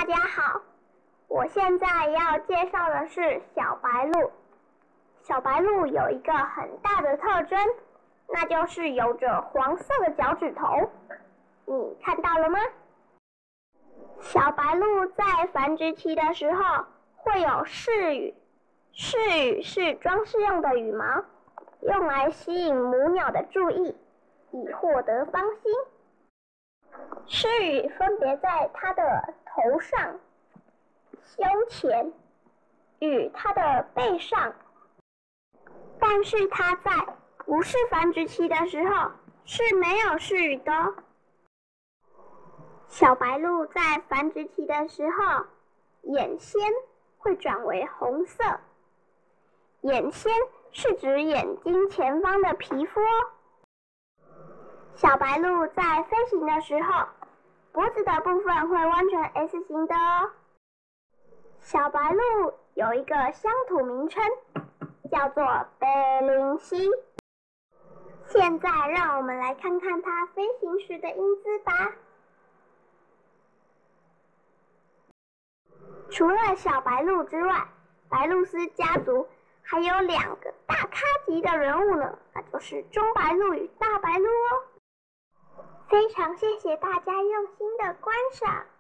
家好，我现在要介绍的是小白鹭。小白鹭有一个很大的特征，那就是有着黄色的脚趾头。你看到了吗？小白鹭在繁殖期的时候会有饰羽，饰羽是装饰用的羽毛，用来吸引母鸟的注意，以获得芳心。饰羽分别在它的头上、胸前与它的背上，但是它在不是繁殖期的时候是没有饰羽的。小白鹭在繁殖期的时候，眼先会转为红色。眼先是指眼睛前方的皮肤哦。小白鹭在飞行的时候，脖子的部分会弯成 S 型的哦。小白鹭有一个乡土名称，叫做北灵溪。现在让我们来看看它飞行时的英姿吧。除了小白鹭之外，白鹭鸶家族还有2个大咖级的人物呢，那就是中白鹭与大白鹭哦。非常谢谢大家用心的观赏。